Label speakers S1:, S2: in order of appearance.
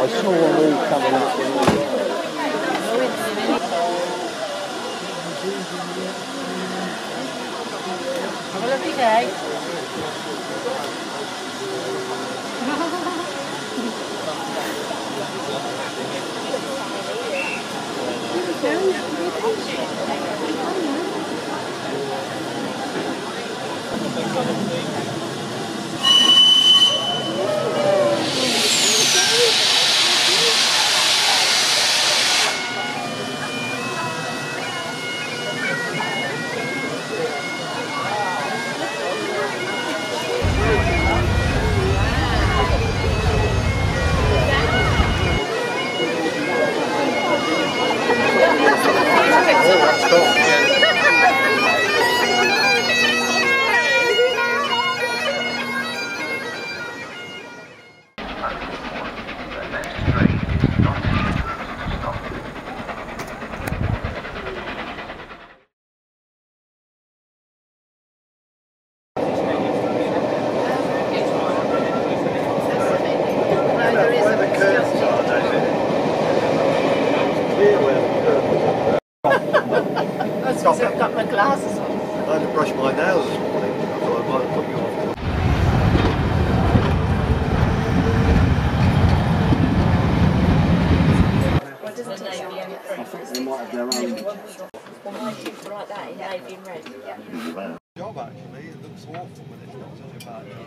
S1: I saw them all coming up.
S2: Have a lovely day. I've got my glasses on.
S3: I had to brush my nails this morning, so I might put you off.
S2: What does it say?
S1: They might have their own.
S2: Well, my teeth are like that in navy and red. Yeah.
S3: Job actually, it looks awful when it's not such a bad job.